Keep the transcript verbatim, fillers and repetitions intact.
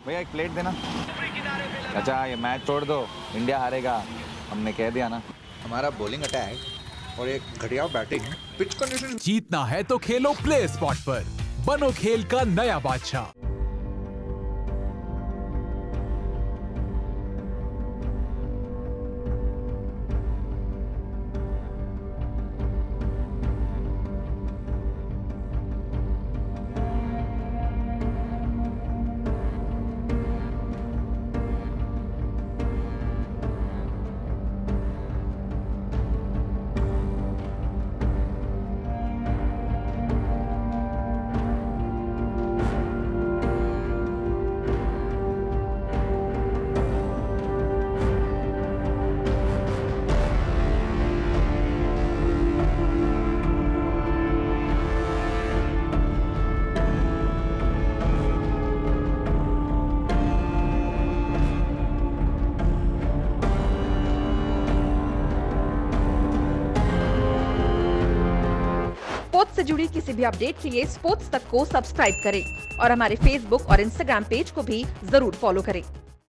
भैया एक प्लेट देना। अच्छा ये मैच छोड़ दो, इंडिया हारेगा, हमने कह दिया ना। हमारा बॉलिंग अटैक और एक घटिया बैटिंग, पिच कंडीशन। जीतना है तो खेलो प्ले स्पॉट पर, बनो खेल का नया बादशाह। स्पोर्ट्स से जुड़ी किसी भी अपडेट के लिए स्पोर्ट्स तक को सब्सक्राइब करें और हमारे फेसबुक और इंस्टाग्राम पेज को भी जरूर फॉलो करें।